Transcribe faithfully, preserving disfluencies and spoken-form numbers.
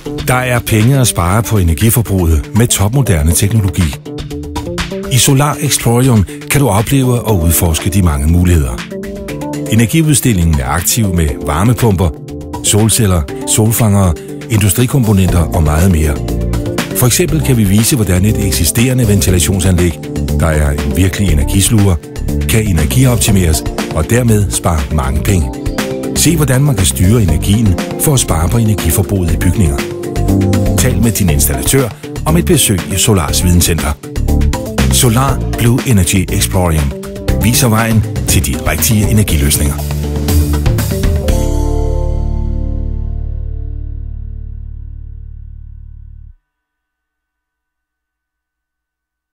Der er penge at spare på energiforbruget med topmoderne teknologi. I Solar Explorium kan du opleve og udforske de mange muligheder. Energiudstillingen er aktiv med varmepumper, solceller, solfangere, industrikomponenter og meget mere. For eksempel kan vi vise, hvordan et eksisterende ventilationsanlæg, der er en virkelig energisluger, kan energioptimeres og dermed spare mange penge. Se, hvordan man kan styre energien for at spare på energiforbruget i bygninger. Tal med din installatør om et besøg i Solars Videnscenter. Solar Blue Energy Explorium viser vejen til de rigtige energiløsninger.